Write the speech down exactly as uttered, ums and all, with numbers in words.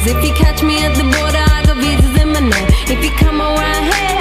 If you catch me at the border, I got visas in my name. If you come around here,